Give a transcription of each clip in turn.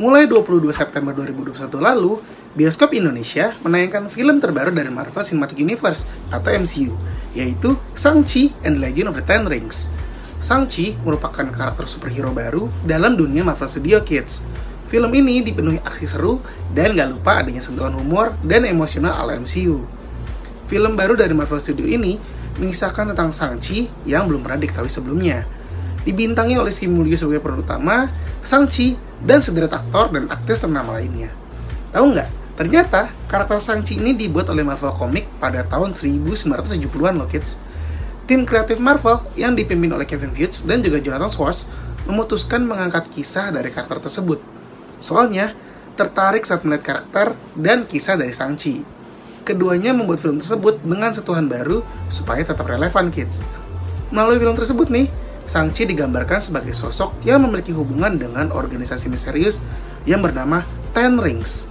Mulai 22 September 2021 lalu, bioskop Indonesia menayangkan film terbaru dari Marvel Cinematic Universe atau MCU, yaitu Shang-Chi and the Legend of the Ten Rings. Shang-Chi merupakan karakter superhero baru dalam dunia Marvel Studio Kids. Film ini dipenuhi aksi seru dan gak lupa adanya sentuhan humor dan emosional ala MCU. Film baru dari Marvel Studio ini mengisahkan tentang Shang-Chi yang belum pernah diketahui sebelumnya. Dibintangi oleh Simu Liu sebagai peran utama, Shang-Chi, dan sederet aktor dan aktris ternama lainnya. Tahu nggak? Ternyata karakter Shang-Chi ini dibuat oleh Marvel Comics pada tahun 1970-an loh kids. Tim kreatif Marvel yang dipimpin oleh Kevin Feige dan juga Jonathan Schwartz memutuskan mengangkat kisah dari karakter tersebut. Soalnya, tertarik saat melihat karakter dan kisah dari Shang-Chi. Keduanya membuat film tersebut dengan sentuhan baru supaya tetap relevan kids. Melalui film tersebut nih, Shang-Chi digambarkan sebagai sosok yang memiliki hubungan dengan organisasi misterius yang bernama Ten Rings.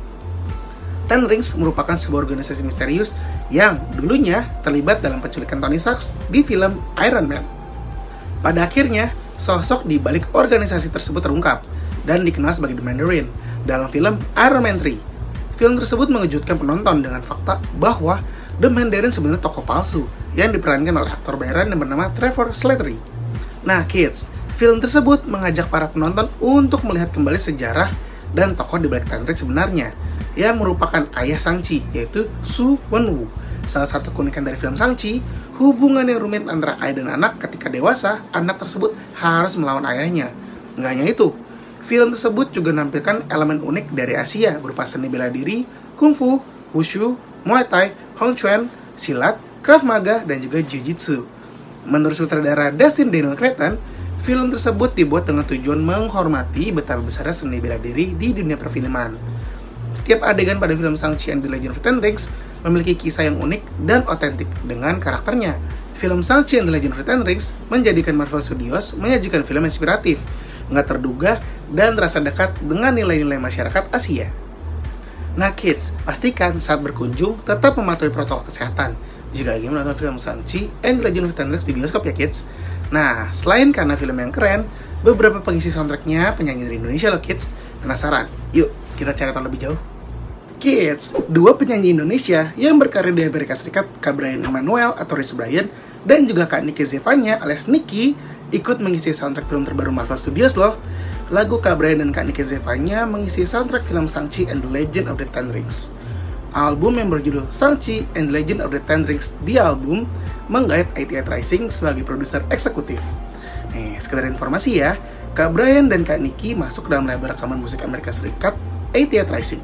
Ten Rings merupakan sebuah organisasi misterius yang dulunya terlibat dalam penculikan Tony Stark di film Iron Man. Pada akhirnya, sosok di balik organisasi tersebut terungkap dan dikenal sebagai The Mandarin dalam film Iron Man 3. Film tersebut mengejutkan penonton dengan fakta bahwa The Mandarin sebenarnya tokoh palsu yang diperankan oleh aktor bayaran yang bernama Trevor Slattery. Nah kids, film tersebut mengajak para penonton untuk melihat kembali sejarah dan tokoh di balik Ten Rings sebenarnya, yang merupakan ayah Shang-Chi, yaitu Su Wenwu. Salah satu keunikan dari film Shang-Chi, hubungan yang rumit antara ayah dan anak ketika dewasa, anak tersebut harus melawan ayahnya. Nggak hanya itu, film tersebut juga menampilkan elemen unik dari Asia berupa seni bela diri, kungfu, wushu, muay thai, hong chuan, silat, krav maga, dan juga jiu-jitsu. Menurut sutradara Destin Daniel Cretton, film tersebut dibuat dengan tujuan menghormati betapa besarnya seni bela diri di dunia perfilman. Setiap adegan pada film Shang-Chi and the Legend of the Ten Rings memiliki kisah yang unik dan otentik dengan karakternya. Film Shang-Chi and the Legend of the Ten Rings menjadikan Marvel Studios menyajikan film inspiratif, nggak terduga, dan terasa dekat dengan nilai-nilai masyarakat Asia. Nah kids, pastikan saat berkunjung tetap mematuhi protokol kesehatan jika ingin menonton film Shang-Chi and the Legend of the Ten Rings di bioskop ya kids. Nah, selain karena film yang keren, beberapa pengisi soundtracknya penyanyi dari Indonesia loh kids. Penasaran? Yuk, kita cari tahu lebih jauh. Kids, dua penyanyi Indonesia yang berkarir di Amerika Serikat, Kak Brian Emmanuel atau Rich Brian, dan juga Kak Nicky Zevanya alias Nicky, ikut mengisi soundtrack film terbaru Marvel Studios loh. Lagu Kak Brian dan Kak Nicky Zevanya mengisi soundtrack film Shang-Chi and the Legend of the Ten Rings. Album yang berjudul Shang-Chi and the Legend of the Ten Rings di album menggait 88 Rising sebagai produser eksekutif. Nih, sekedar informasi ya, Kak Brian dan Kak Nicky masuk dalam label rekaman musik Amerika Serikat 88 Rising.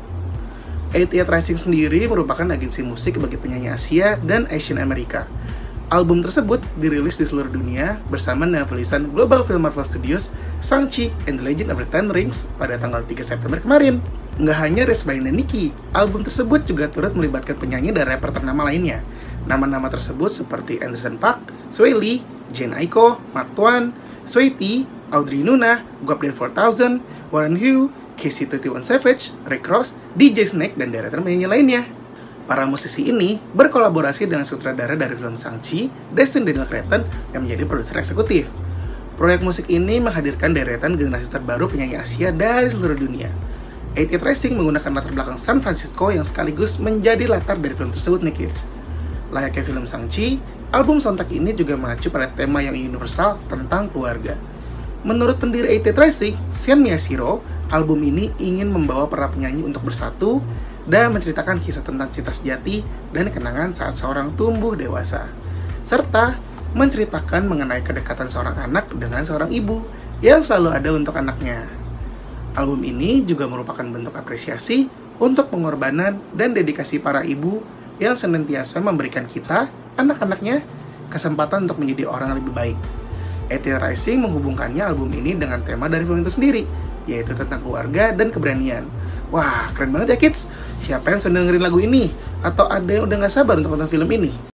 88 Rising sendiri merupakan agensi musik bagi penyanyi Asia dan Asian Amerika. Album tersebut dirilis di seluruh dunia bersama dengan tulisan Global Film Marvel Studios Shang-Chi and the Legend of the Ten Rings pada tanggal 3 September kemarin. Nggak hanya Rich Brian dan Nicky, album tersebut juga turut melibatkan penyanyi dan rapper ternama lainnya. Nama-nama tersebut seperti Anderson .Paak, Sway Lee, Jane Aiko, Mark Twain, Sway T, Audrey Nuna, Guapdel 4000, Warren Hu, KC-21 Savage, Rick Ross, DJ Snake, dan deretan penyanyi lainnya. Para musisi ini berkolaborasi dengan sutradara dari film Shang-Chi, Destin Daniel Cretton, yang menjadi produser eksekutif. Proyek musik ini menghadirkan deretan generasi terbaru penyanyi Asia dari seluruh dunia. 88 Rising menggunakan latar belakang San Francisco yang sekaligus menjadi latar dari film tersebut nih kids. Layaknya film Shang-Chi, album soundtrack ini juga mengacu pada tema yang universal tentang keluarga. Menurut pendiri 88 Rising, Sean Miyashiro, album ini ingin membawa para penyanyi untuk bersatu dan menceritakan kisah tentang cinta sejati dan kenangan saat seorang tumbuh dewasa, serta menceritakan mengenai kedekatan seorang anak dengan seorang ibu yang selalu ada untuk anaknya. Album ini juga merupakan bentuk apresiasi untuk pengorbanan dan dedikasi para ibu yang senantiasa memberikan kita, anak-anaknya, kesempatan untuk menjadi orang yang lebih baik. 88 Rising menghubungkannya album ini dengan tema dari film itu sendiri, yaitu tentang keluarga dan keberanian. Wah, keren banget ya kids. Siapa yang sudah dengerin lagu ini? Atau ada yang udah gak sabar untuk nonton film ini?